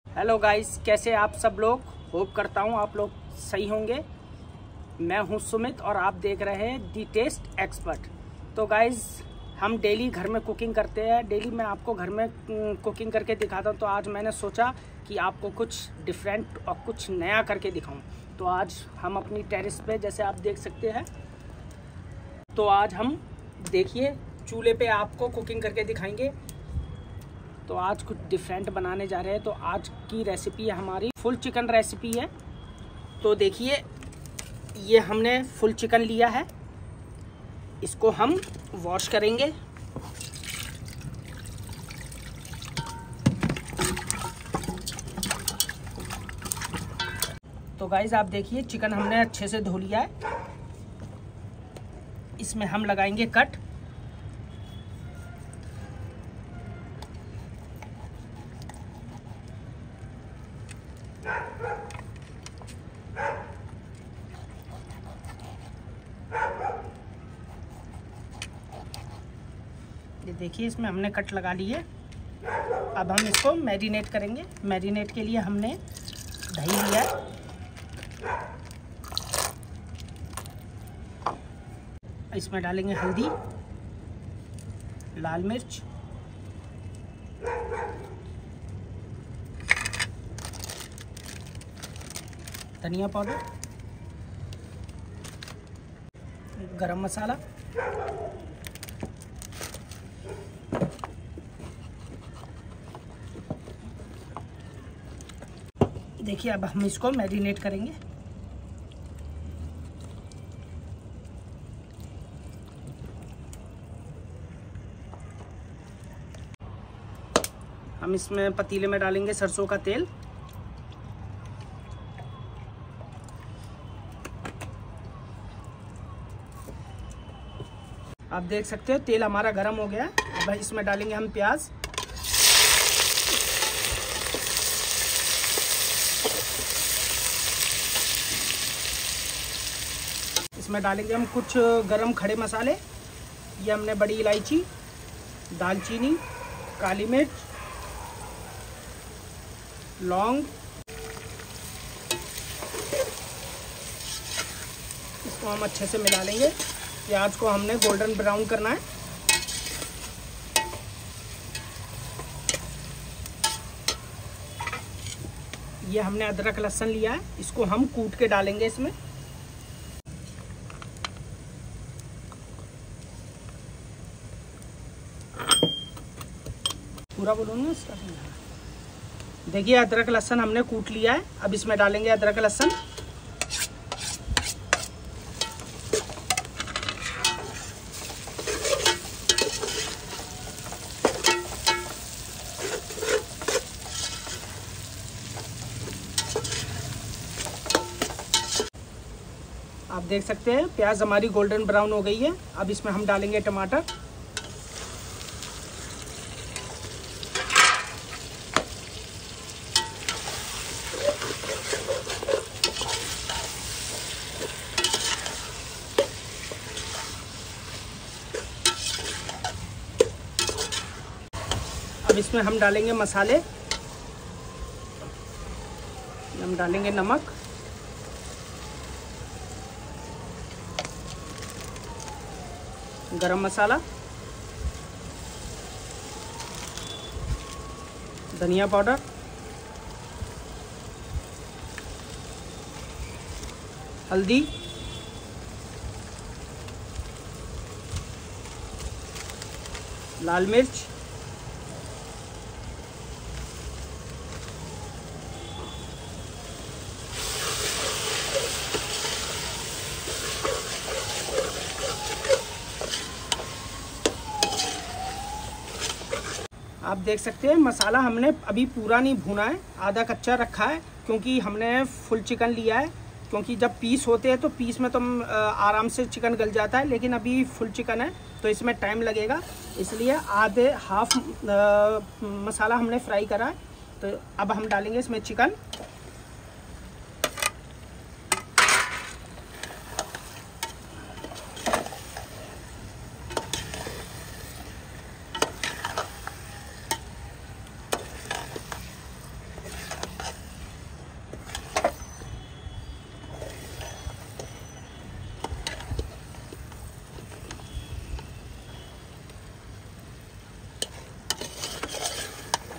Hello guys, कैसे आप सब लोग। होप करता हूँ आप लोग सही होंगे। मैं हूँ सुमित और आप देख रहे हैं दी टेस्ट एक्सपर्ट। तो गाइस, हम डेली घर में कुकिंग करते हैं। डेली मैं आपको घर में कुकिंग करके दिखाता हूँ। तो आज मैंने सोचा कि आपको कुछ डिफरेंट और कुछ नया करके दिखाऊँ। तो आज हम अपनी टेरेस पे, जैसे आप देख सकते हैं, तो आज हम देखिए चूल्हे पे आपको कुकिंग करके दिखाएंगे। तो आज कुछ डिफरेंट बनाने जा रहे हैं। तो आज की रेसिपी हमारी फुल चिकन रेसिपी है। तो देखिए, ये हमने फुल चिकन लिया है, इसको हम वॉश करेंगे। तो गाइस, आप देखिए चिकन हमने अच्छे से धो लिया है। इसमें हम लगाएंगे कट। ये देखिए, इसमें हमने कट लगा लिए। अब हम इसको मैरिनेट करेंगे। मैरिनेट के लिए हमने दही लिया है, इसमें डालेंगे हल्दी, लाल मिर्च, धनिया पाउडर, गरम मसाला, देखिए अब हम इसको मैरिनेट करेंगे। हम इसमें पतीले में डालेंगे सरसों का तेल। आप देख सकते हो तेल हमारा गर्म हो गया है। अब इसमें डालेंगे हम प्याज। इसमें डालेंगे हम कुछ गरम खड़े मसाले। ये हमने बड़ी इलायची, दालचीनी, काली मिर्च, लौंग। इसको हम अच्छे से मिला लेंगे। प्याज को हमने गोल्डन ब्राउन करना है। ये हमने अदरक लहसुन लिया है, इसको हम कूट के डालेंगे इसमें। पूरा बोलो ना। देखिए, अदरक लहसुन हमने कूट लिया है। अब इसमें डालेंगे अदरक लहसुन। आप देख सकते हैं प्याज हमारी गोल्डन ब्राउन हो गई है। अब इसमें हम डालेंगे टमाटर। अब इसमें हम डालेंगे मसाले। हम डालेंगे नमक, गरम मसाला, धनिया पाउडर, हल्दी, लाल मिर्च, आप देख सकते हैं मसाला हमने अभी पूरा नहीं भुना है, आधा कच्चा रखा है, क्योंकि हमने फुल चिकन लिया है। क्योंकि जब पीस होते हैं तो पीस में तो आराम से चिकन गल जाता है, लेकिन अभी फुल चिकन है तो इसमें टाइम लगेगा, इसलिए आधे हाफ मसाला हमने फ्राई करा है। तो अब हम डालेंगे इसमें चिकन।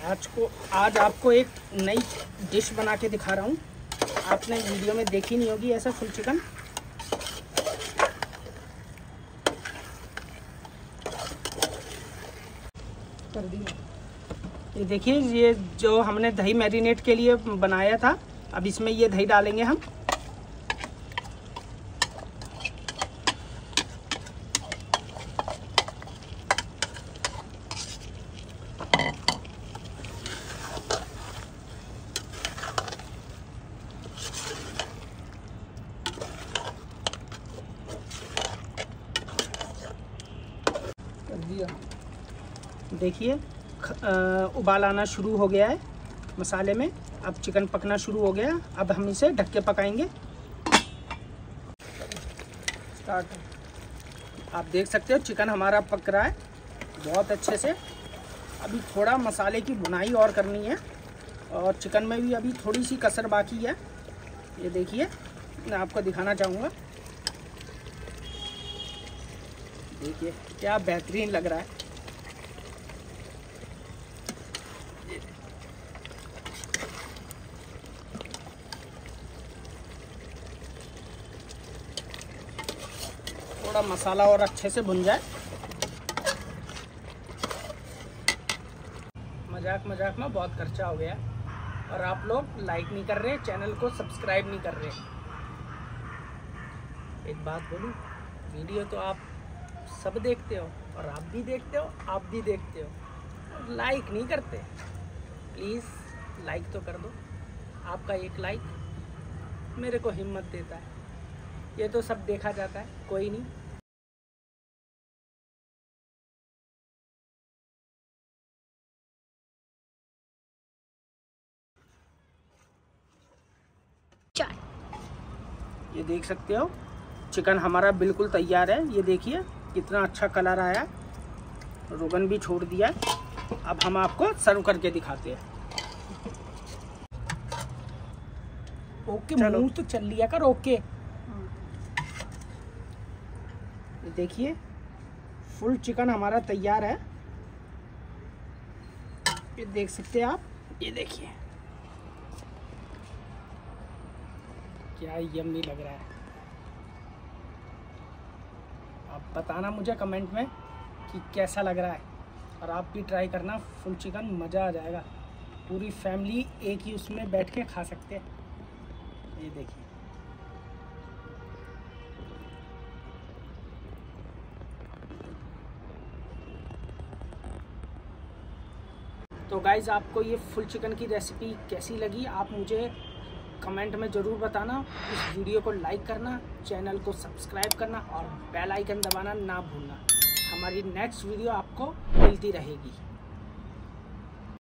आज आपको एक नई डिश बना के दिखा रहा हूँ। आपने वीडियो में देखी नहीं होगी ऐसा फुल चिकन। कर दी। ये देखिए, ये जो हमने दही मैरिनेट के लिए बनाया था, अब इसमें ये दही डालेंगे हम। देखिए उबाल आना शुरू हो गया है मसाले में। अब चिकन पकना शुरू हो गया। अब हम इसे ढक के पकाएंगे। स्टार्ट। आप देख सकते हो चिकन हमारा पक रहा है बहुत अच्छे से। अभी थोड़ा मसाले की भुनाई और करनी है और चिकन में भी अभी थोड़ी सी कसर बाकी है। ये देखिए, मैं आपको दिखाना चाहूँगा। देखिए क्या बेहतरीन लग रहा है। थोड़ा मसाला और अच्छे से भुन जाए। मजाक मजाक में बहुत खर्चा हो गया और आप लोग लाइक नहीं कर रहे, चैनल को सब्सक्राइब नहीं कर रहे। एक बात बोलूं, वीडियो तो आप सब देखते हो और आप भी देखते हो और लाइक नहीं करते। प्लीज़ लाइक तो कर दो। आपका एक लाइक मेरे को हिम्मत देता है। ये तो सब देखा जाता है, कोई नहीं। ये देख सकते हो चिकन हमारा बिल्कुल तैयार है। ये देखिए कितना अच्छा कलर आया, रोगन भी छोड़ दिया है। अब हम आपको सर्व करके दिखाते हैं। ओके, मुंह तो चल लिया कर। ओके, ये देखिए फुल चिकन हमारा तैयार है। ये देख सकते हैं आप। ये देखिए क्या यम्मी लग रहा है। आप बताना मुझे कमेंट में कि कैसा लग रहा है और आप भी ट्राई करना। फुल चिकन मज़ा आ जाएगा। पूरी फैमिली एक ही उसमें बैठ के खा सकते हैं। ये देखिए, तो गाइज़ आपको ये फुल चिकन की रेसिपी कैसी लगी आप मुझे कमेंट में ज़रूर बताना। इस वीडियो को लाइक करना, चैनल को सब्सक्राइब करना और बेल आइकन दबाना ना भूलना। हमारी नेक्स्ट वीडियो आपको मिलती रहेगी।